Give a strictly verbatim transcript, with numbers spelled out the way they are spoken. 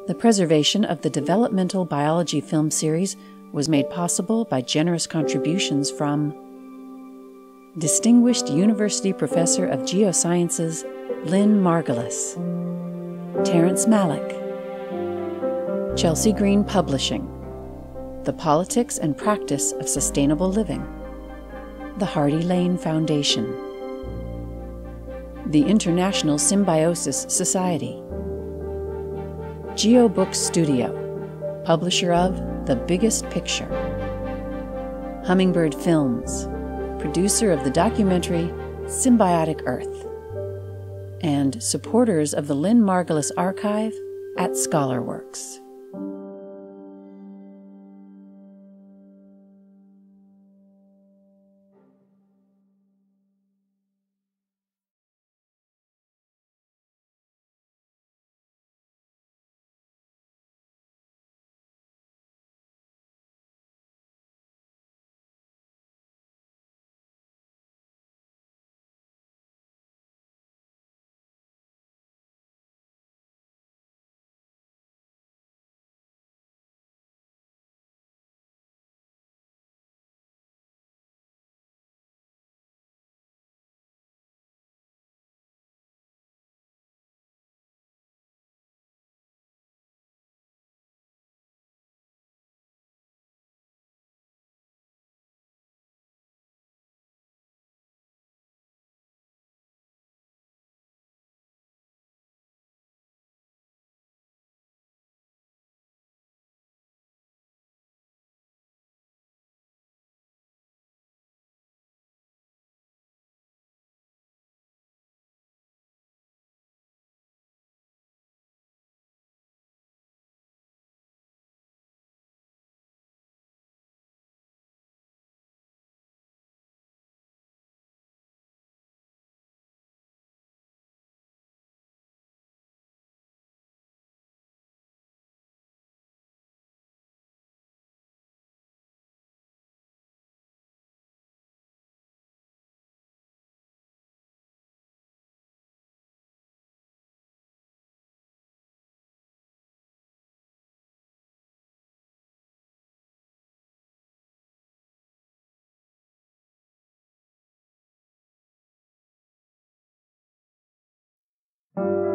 The preservation of the Developmental Biology film series was made possible by generous contributions from Distinguished University Professor of Geosciences Lynn Margulis, Terrence Malick, Chelsea Green Publishing, The Politics and Practice of Sustainable Living, the Hardy Lane Foundation, the International Symbiosis Society, GeoBook Studio, publisher of The Biggest Picture, Hummingbird Films, producer of the documentary Symbiotic Earth, and supporters of the Lynn Margulis Archive at ScholarWorks. you